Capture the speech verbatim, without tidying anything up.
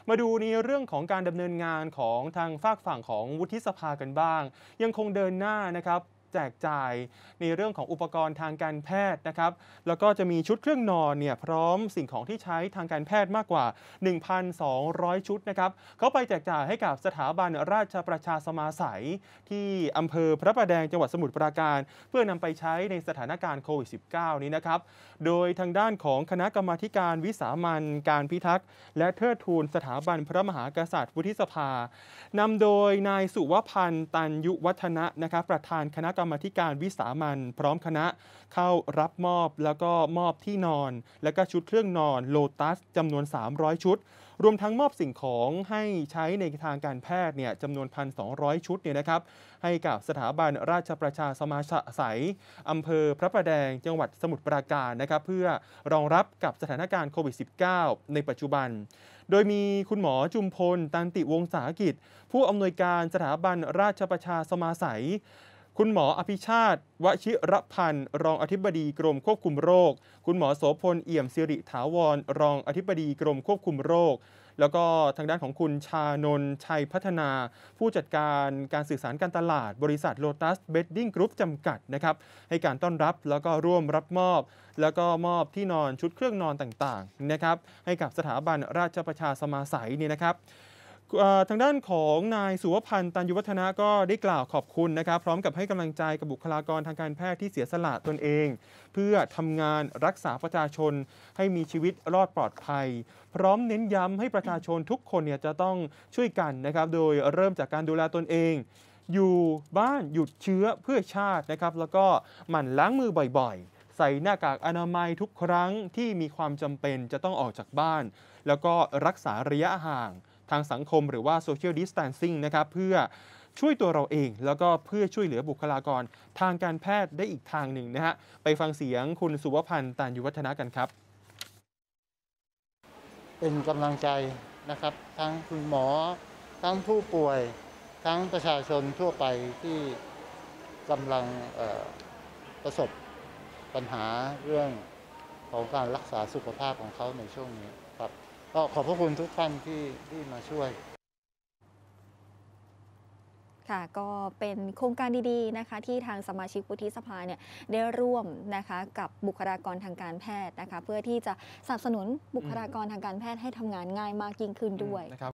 มาดูในเรื่องของการดำเนินงานของทางฝากฝั่งของวุฒิสภากันบ้างยังคงเดินหน้านะครับแจกจ่ายในเรื่องของอุปกรณ์ทางการแพทย์นะครับแล้วก็จะมีชุดเครื่องนอนเนี่ยพร้อมสิ่งของที่ใช้ทางการแพทย์มากกว่า หนึ่งพันสองร้อย ชุดนะครับเขาไปแจกจ่ายให้กับสถาบันราชประชาสมาสัยที่อำเภอพระประแดงจังหวัดสมุทรปราการเพื่อนำไปใช้ในสถานการณ์โควิด สิบเก้า นี้นะครับโดยทางด้านของคณะกรรมาการวิสามัญการพิทักษ์และเทิดทูนสถาบันพระมหากษัตริย์วุฒิสภานำโดยนายสุวพันธ์ตันยุวัฒนะนะครับประธานคณะกรรมาการวิสามัญพร้อมคณะเข้ารับมอบแล้วก็มอบที่นอนและก็ชุดเครื่องนอนโลตัสจำนวนสามร้อยชุดรวมทั้งมอบสิ่งของให้ใช้ในทางการแพทย์เนี่ยจำนวน หนึ่งพันสองร้อย ชุดเนี่ยนะครับให้กับสถาบันราชประชาสมาสัยอำเภอพระประแดงจังหวัดสมุทรปราการนะครับเพื่อรองรับกับสถานการณ์โควิด สิบเก้า ในปัจจุบันโดยมีคุณหมอจุมพลตันติวงศากิจผู้อำนวยการสถาบันราชประชาสมาสัยคุณหมออภิชาติวชิรพันธ์รองอธิบดีกรมควบคุมโรคคุณหมอโสพลเอี่ยมสิริถาวรรองอธิบดีกรมควบคุมโรคแล้วก็ทางด้านของคุณชานนท์ชัยพัฒนา ผู้จัดการการสื่อสารการตลาดบริษัทโลตัสเบดดิ้งกรุ๊ปจำกัดนะครับให้การต้อนรับแล้วก็ร่วมรับมอบแล้วก็มอบที่นอนชุดเครื่องนอนต่างๆนะครับให้กับสถาบันราชประชาสมาสัยนี่นะครับทางด้านของนายสุวพันธ์ตันยุวัฒนะก็ได้กล่าวขอบคุณนะครับพร้อมกับให้กำลังใจกับบุคลากรทางการแพทย์ที่เสียสละตนเองเพื่อทำงานรักษาประชาชนให้มีชีวิตรอดปลอดภัยพร้อมเน้นย้ำให้ประชาชนทุกคนเนี่ยจะต้องช่วยกันนะครับโดยเริ่มจากการดูแลตนเองอยู่บ้านหยุดเชื้อเพื่อชาตินะครับแล้วก็หมั่นล้างมือบ่อยๆใส่หน้ากากอนามัยทุกครั้งที่มีความจำเป็นจะต้องออกจากบ้านแล้วก็รักษาระยะห่างทางสังคมหรือว่า Social Distancing นะครับเพื่อช่วยตัวเราเองแล้วก็เพื่อช่วยเหลือบุคลากรทางการแพทย์ได้อีกทางหนึ่งนะฮะไปฟังเสียงคุณสุวพันธ์ตันยุวัฒนะกันครับเป็นกำลังใจนะครับทั้งคุณหมอทั้งผู้ป่วยทั้งประชาชนทั่วไปที่กำลังประสบปัญหาเรื่องของการรักษาสุขภาพของเขาในช่วงนี้ครับก็ขอบพระคุณทุกท่านที่ที่มาช่วยค่ะก็เป็นโครงการดีๆนะคะที่ทางสมาชิกวุฒิสภาเนี่ยได้ร่วมนะคะกับบุคลากรทางการแพทย์นะคะเพื่อที่จะสนับสนุนบุคลากรทางการแพทย์ให้ทำงานง่ายมากยิ่งขึ้นด้วย